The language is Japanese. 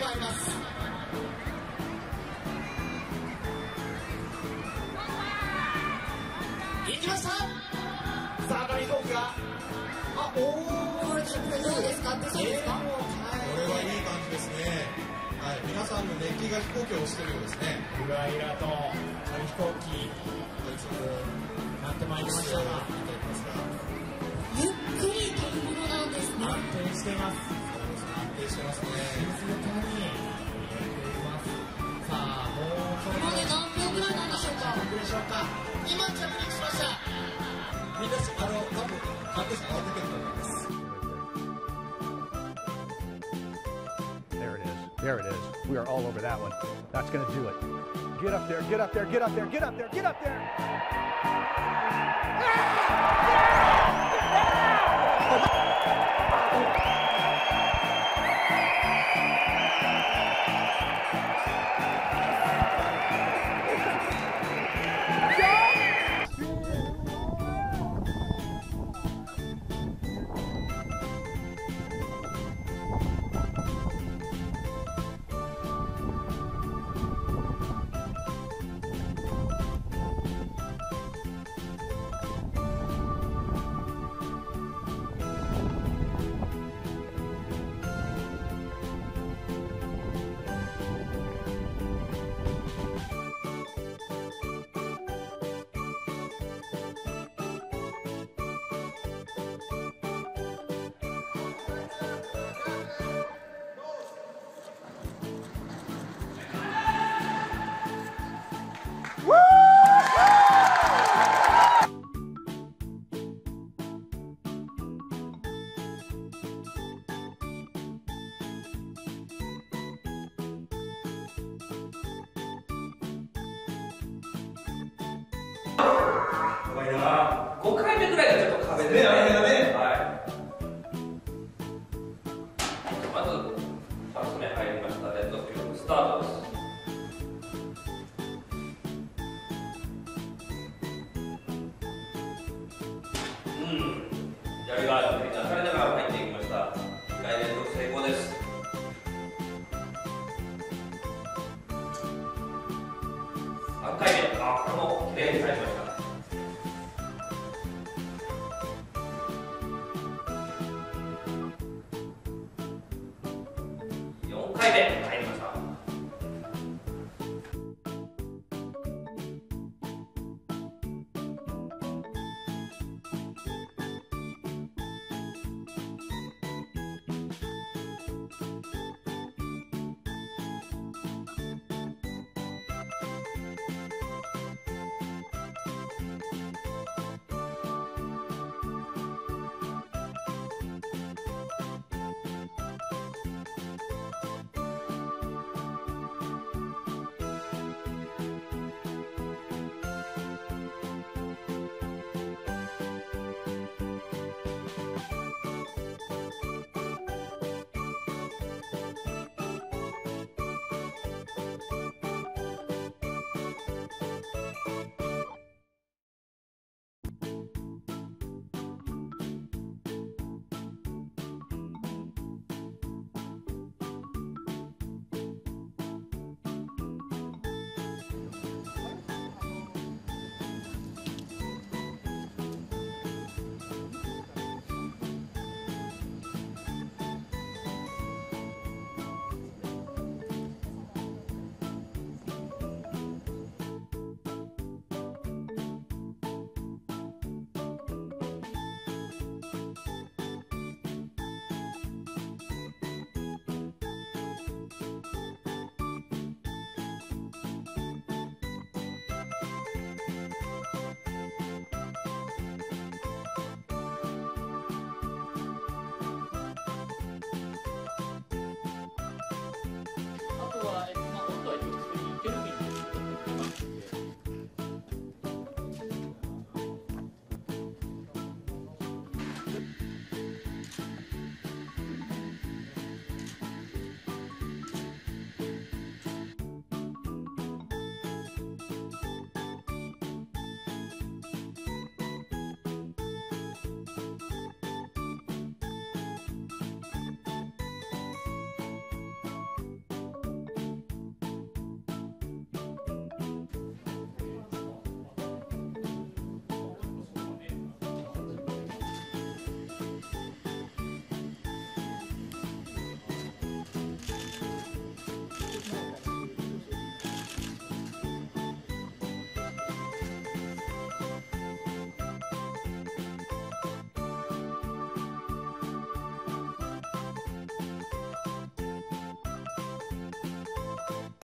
まいります。行きました。さあ紙飛行機がこれどうですか？出そうですか？これはいい感じですね。はい、皆さんの熱気が飛行機を押してるようですね。 ゆらゆらと紙飛行機なってまいりましたが、ゆっくり飛ぶものなんですね。安定しています。 安定してますね。 静かに飛んでいます。さあ、もうそろそろ何秒ぐらいなんでしょうか？何秒でしょうか？今着陸しました。 みんな多分関係者慌ててると思います。 There it is. There it is. We are all over that one. That's going to do it. Get up there, get up there, get up there, get up there, get up there. 5回目ぐらいがちょっと壁ですね。はい。まず2つ目入りました。レッドフィルムスタートです。やりがある繰り出されながら入っていきました。2回連続成功です。3回目、これもきれいに入りました。4回目。